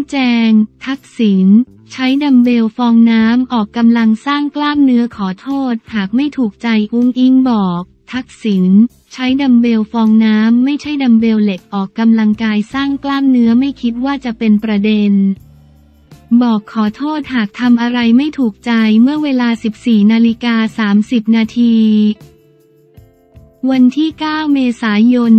แจงทักษิณใช้ดัมเบลฟองน้ำออกกำลังสร้างกล้ามเนื้อขอโทษหากไม่ถูกใจอุ้งอิงบอกทักษิณใช้ดัมเบลฟองน้ำไม่ใช่ดัมเบลเหล็กออกกำลังกายสร้างกล้ามเนื้อไม่คิดว่าจะเป็นประเด็นบอกขอโทษหากทำอะไรไม่ถูกใจเมื่อเวลา 14:30 นาทีวันที่ 9 เมษายน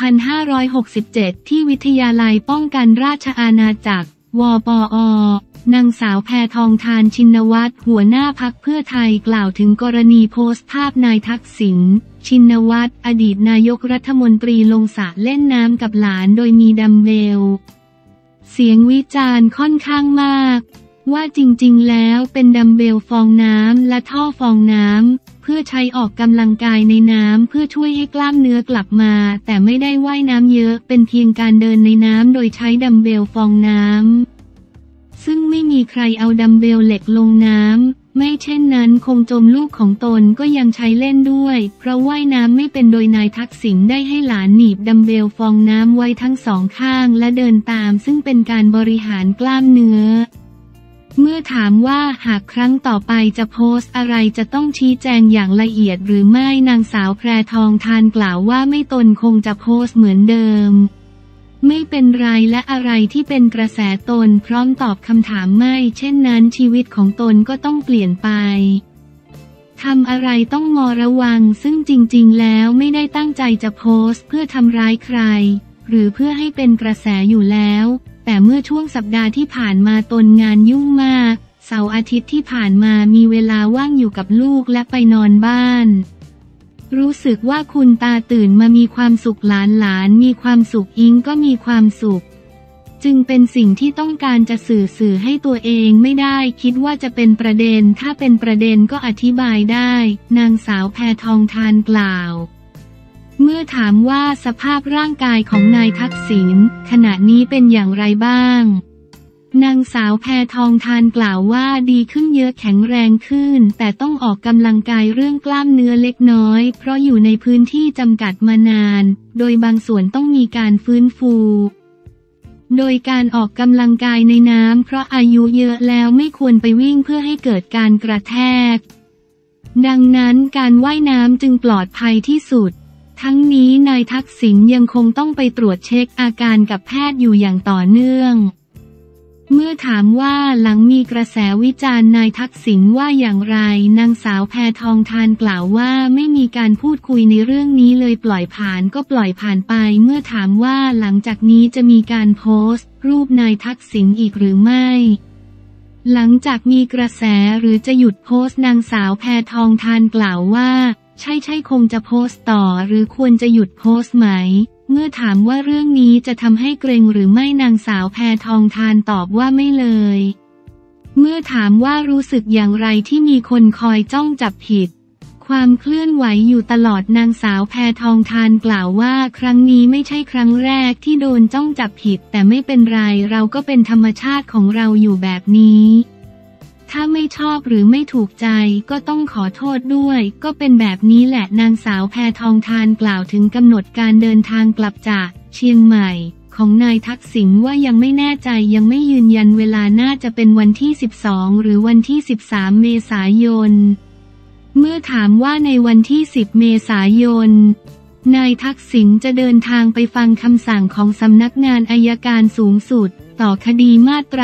2567 ที่วิทยาลัยป้องกันราชอาณาจักร วปอ.นางสาวแพทองธารชินวัตรหัวหน้าพรรคเพื่อไทยกล่าวถึงกรณีโพสต์ภาพนายทักษิณ ชินวัตรอดีตนายกรัฐมนตรีลงสระเล่นน้ำกับหลานโดยมีดัมเบลเสียงวิจารณ์ค่อนข้างมากว่าจริงๆแล้วเป็นดัมเบลฟองน้ำและท่อฟองน้ำเพื่อใช้ออกกำลังกายในน้ำเพื่อช่วยให้กล้ามเนื้อกลับมาแต่ไม่ได้ว่ายน้ำเยอะเป็นเพียงการเดินในน้ำโดยใช้ดัมเบลฟองน้ำซึ่งไม่มีใครเอาดัมเบลเหล็กลงน้ำไม่เช่นนั้นคงจมลูกของตนก็ยังใช้เล่นด้วยเพราะว่ายน้ำไม่เป็นโดยนายทักษิณได้ให้หลานหนีบดัมเบลฟองน้ำไว้ทั้งสองข้างและเดินตามซึ่งเป็นการบริหารกล้ามเนื้อเมื่อถามว่าหากครั้งต่อไปจะโพสต์อะไรจะต้องชี้แจงอย่างละเอียดหรือไม่นางสาวแพทองธารกล่าวว่าไม่ตนคงจะโพสต์เหมือนเดิมไม่เป็นไรและอะไรที่เป็นกระแสตนพร้อมตอบคำถามไม่เช่นนั้นชีวิตของตนก็ต้องเปลี่ยนไปทำอะไรต้องระวังซึ่งจริงๆแล้วไม่ได้ตั้งใจจะโพสต์เพื่อทำร้ายใครหรือเพื่อให้เป็นกระแสอยู่แล้วแต่เมื่อช่วงสัปดาห์ที่ผ่านมาตนงานยุ่งมากเสาร์อาทิตย์ที่ผ่านมามีเวลาว่างอยู่กับลูกและไปนอนบ้านรู้สึกว่าคุณตาตื่นมามีความสุขหลานมีความสุขอิงก็มีความสุขจึงเป็นสิ่งที่ต้องการจะสื่อให้ตัวเองไม่ได้คิดว่าจะเป็นประเด็นถ้าเป็นประเด็นก็อธิบายได้นางสาวแพทองธารกล่าวเมื่อถามว่าสภาพร่างกายของนายทักษิณขณะนี้เป็นอย่างไรบ้างนางสาวแพทองธารกล่าวว่าดีขึ้นเยอะแข็งแรงขึ้นแต่ต้องออกกำลังกายเรื่องกล้ามเนื้อเล็กน้อยเพราะอยู่ในพื้นที่จำกัดมานานโดยบางส่วนต้องมีการฟื้นฟูโดยการออกกำลังกายในน้ำเพราะอายุเยอะแล้วไม่ควรไปวิ่งเพื่อให้เกิดการกระแทกดังนั้นการว่ายน้ำจึงปลอดภัยที่สุดทั้งนี้นายทักษิณยังคงต้องไปตรวจเช็คอาการกับแพทย์อยู่อย่างต่อเนื่องเมื่อถามว่าหลังมีกระแสวิจารณ์นายทักษิณว่าอย่างไรนางสาวแพทองธารกล่าวว่าไม่มีการพูดคุยในเรื่องนี้เลยปล่อยผ่านก็ปล่อยผ่านไปเมื่อถามว่าหลังจากนี้จะมีการโพสต์รูปนายทักษิณอีกหรือไม่หลังจากมีกระแสหรือจะหยุดโพสต์นางสาวแพทองธารกล่าวว่าใช่คงจะโพสต์ต่อหรือควรจะหยุดโพสต์ไหมเมื่อถามว่าเรื่องนี้จะทำให้เกรงหรือไม่นางสาวแพทองธารตอบว่าไม่เลยเมื่อถามว่ารู้สึกอย่างไรที่มีคนคอยจ้องจับผิดความเคลื่อนไหวอยู่ตลอดนางสาวแพทองธารกล่าวว่าครั้งนี้ไม่ใช่ครั้งแรกที่โดนจ้องจับผิดแต่ไม่เป็นไรเราก็เป็นธรรมชาติของเราอยู่แบบนี้ถ้าไม่ชอบหรือไม่ถูกใจก็ต้องขอโทษด้วยก็เป็นแบบนี้แหละนางสาวแพทองธารกล่าวถึงกำหนดการเดินทางกลับจากเชียงใหม่ของนายทักษิณว่ายังไม่แน่ใจยังไม่ยืนยันเวลาน่าจะเป็นวันที่ 12 หรือวันที่ 13 เมษายนเมื่อถามว่าในวันที่ 10 เมษายนนายทักษิณจะเดินทางไปฟังคำสั่งของสำนักงานอัยการสูงสุดต่อคดีมาตรา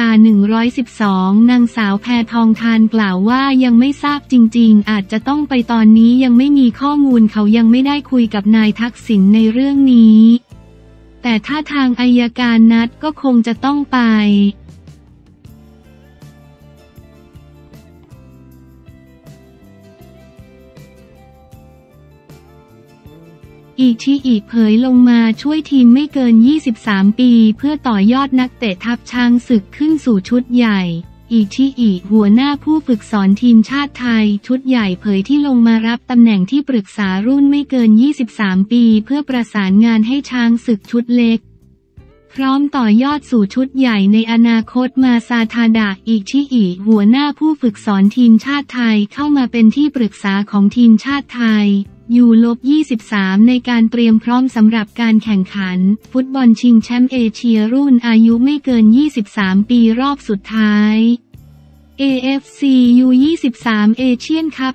112 นางสาวแพทองธารกล่าวว่ายังไม่ทราบจริงๆอาจจะต้องไปตอนนี้ยังไม่มีข้อมูลเขายังไม่ได้คุยกับนายทักษิณในเรื่องนี้แต่ถ้าทางอัยการนัดก็คงจะต้องไปอีเผยลงมาช่วยทีมไม่เกิน 23 ปีเพื่อต่อยอดนักเตะทัพช้างศึกขึ้นสู่ชุดใหญ่หัวหน้าผู้ฝึกสอนทีมชาติไทยชุดใหญ่เผยที่ลงมารับตำแหน่งที่ปรึกษารุ่นไม่เกิน 23 ปีเพื่อประสานงานให้ช้างศึกชุดเล็กพร้อมต่อยอดสู่ชุดใหญ่ในอนาคตมาซาทาดะหัวหน้าผู้ฝึกสอนทีมชาติไทยเข้ามาเป็นที่ปรึกษาของทีมชาติไทย U-23 ในการเตรียมพร้อมสำหรับการแข่งขันฟุตบอลชิงแชมป์เอเชียรุ่นอายุไม่เกิน 23 ปีรอบสุดท้าย AFC U23 เอเชียนคัพ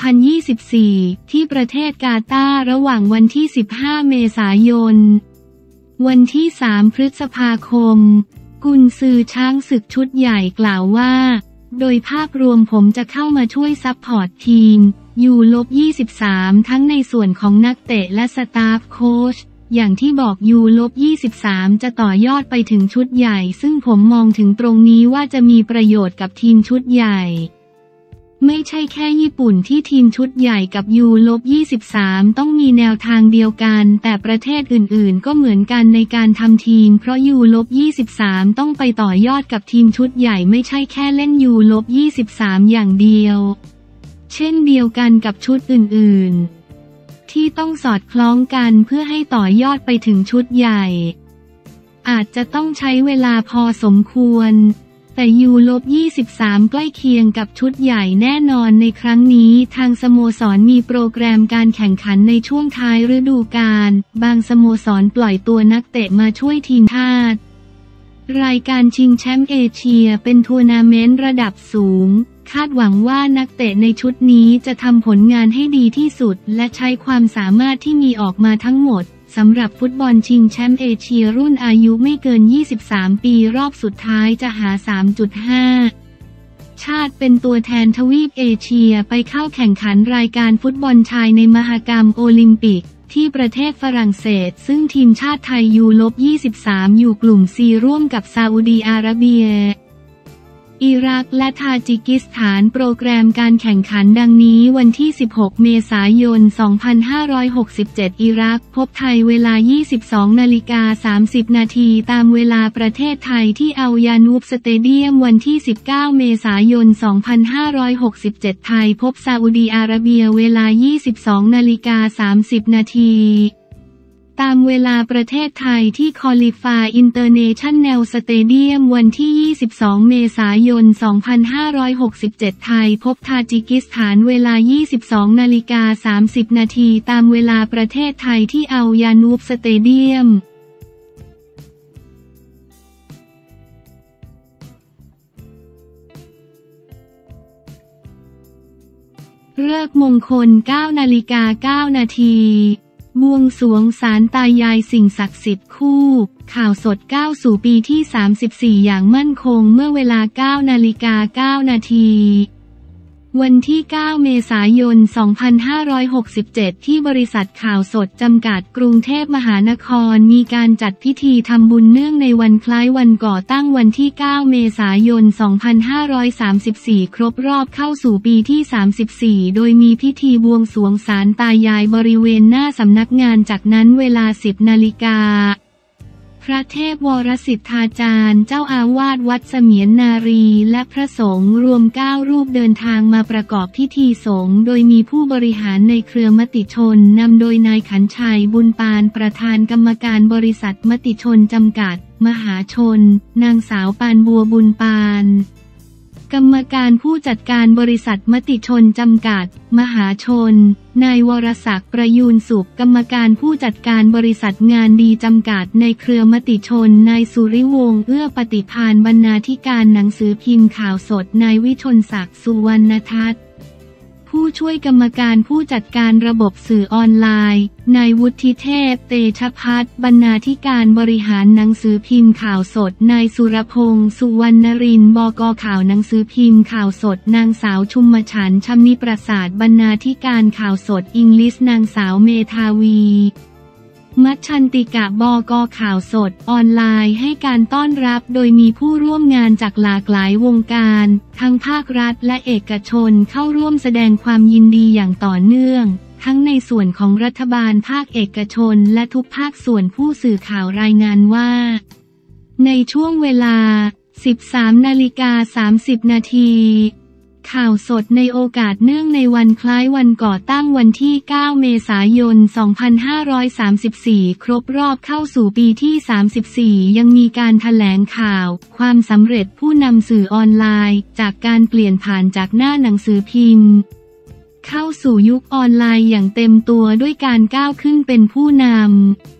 2024 ที่ประเทศกาตาร์ระหว่างวันที่ 15 เมษายน วันที่ 3 พฤษภาคม กุนซือช้างศึกชุดใหญ่กล่าวว่าโดยภาพรวมผมจะเข้ามาช่วยซัพพอร์ตทีมU-23 ทั้งในส่วนของนักเตะและสตาฟโค้ชอย่างที่บอกU-23 จะต่อยอดไปถึงชุดใหญ่ซึ่งผมมองถึงตรงนี้ว่าจะมีประโยชน์กับทีมชุดใหญ่ไม่ใช่แค่ญี่ปุ่นที่ทีมชุดใหญ่กับU-23 ต้องมีแนวทางเดียวกันแต่ประเทศอื่นๆก็เหมือนกันในการทำทีมเพราะU-23 ต้องไปต่อยอดกับทีมชุดใหญ่ไม่ใช่แค่เล่นU-23 อย่างเดียวเช่นเดียวกันกับชุดอื่นๆที่ต้องสอดคล้องกันเพื่อให้ต่อยอดไปถึงชุดใหญ่อาจจะต้องใช้เวลาพอสมควรแต่U-23 ใกล้เคียงกับชุดใหญ่แน่นอนในครั้งนี้ทางสโมสรมีโปรแกรมการแข่งขันในช่วงท้ายฤดูกาลบางสโมสรปล่อยตัวนักเตะมาช่วยทีมชาติรายการชิงแชมป์เอเชียเป็นทัวร์นาเมนต์ระดับสูงคาดหวังว่านักเตะในชุดนี้จะทำผลงานให้ดีที่สุดและใช้ความสามารถที่มีออกมาทั้งหมดสำหรับฟุตบอลชิงแชมป์เอเชียรุ่นอายุไม่เกิน 23 ปีรอบสุดท้ายจะหา 3.5 ชาติเป็นตัวแทนทวีปเอเชียไปเข้าแข่งขันรายการฟุตบอลชายในมหกรรมโอลิมปิกที่ประเทศฝรั่งเศสซึ่งทีมชาติไทยU-23 อยู่กลุ่ม C ร่วมกับซาอุดีอาระเบียอิรักและทาจิกิสถานโปรแกรมการแข่งขันดังนี้วันที่ 16 เมษายน 2567 อิรักพบไทยเวลา 22:30 นาทีตามเวลาประเทศไทยที่อัลยานูบสเตเดียมวันที่ 19 เมษายน 2567 ไทยพบซาอุดีอาระเบียเวลา 22:30 นาทีตามเวลาประเทศไทยที่คอลิฟาอินเตอร์เนชั่นแนลสเตเดียมวันที่ 22 เมษายน 2567 ไทยพบทาจิกิสถานเวลา 22:30 นาทีตามเวลาประเทศไทยที่อัลยานูบสเตเดียมฤกษ์มงคล 9:09 นาทีบวงสรวงศาลตายายสิ่งศักดิ์สิทธิ์คู่ข่าวสดก้าวสู่ปีที่ 34 อย่างมั่นคงเมื่อเวลา 9:09 นาทีวันที่ 9 เมษายน 2567 ที่บริษัทข่าวสดจำกัดกรุงเทพมหานครมีการจัดพิธีทำบุญเนื่องในวันคล้ายวันก่อตั้งวันที่ 9 เมษายน 2534 ครบรอบเข้าสู่ปีที่ 34 โดยมีพิธีบวงสรวงศาลตายายบริเวณหน้าสำนักงานจากนั้นเวลา 10 นาฬิกาพระเทพวรสิทธาจารย์เจ้าอาวาสวัดเสมียนนารีและพระสงฆ์รวม 9 รูปเดินทางมาประกอบพิธีสงฆ์โดยมีผู้บริหารในเครือมติชนนำโดยนายขันชัยบุญปานประธานกรรมการบริษัทมติชนจำกัดมหาชนนางสาวปานบัวบุญปานกรรมการผู้จัดการบริษัทมติชนจำกัดมหาชนนายวรศักดิ์ประยูรสุขกรรมการผู้จัดการบริษัทงานดีจำกัดในเครือมติชนนายสุริวงศ์เอื้อปฏิภาณบรรณาธิการหนังสือพิมพ์ข่าวสดนายวิชลศักดิ์สุวรรณทัศน์ผู้ช่วยกรรมการผู้จัดการระบบสื่อออนไลน์นายวุฒิเทพเตชะพัฒน์บรรณาธิการบริหารหนังสือพิมพ์ข่าวสดนายสุรพงษ์สุวรรณรินทร์บก.ข่าวหนังสือพิมพ์ข่าวสดนางสาวชุมฉันท์ชำนิประสาทบรรณาธิการข่าวสดอิงลิสนางสาวเมธาวีมัชชันติกะบก.ข่าวสดออนไลน์ให้การต้อนรับโดยมีผู้ร่วมงานจากหลากหลายวงการทั้งภาครัฐและเอกชนเข้าร่วมแสดงความยินดีอย่างต่อเนื่องทั้งในส่วนของรัฐบาลภาคเอกชนและทุกภาคส่วนผู้สื่อข่าวรายงานว่าในช่วงเวลา 13:30 นาทีข่าวสดในโอกาสเนื่องในวันคล้ายวันก่อตั้งวันที่ 9 เมษายน 2534 ครบรอบเข้าสู่ปีที่ 34 ยังมีการแถลงข่าวความสำเร็จผู้นำสื่อออนไลน์จากการเปลี่ยนผ่านจากหน้าหนังสือพิมพ์เข้าสู่ยุคออนไลน์อย่างเต็มตัวด้วยการก้าวขึ้นเป็นผู้นำ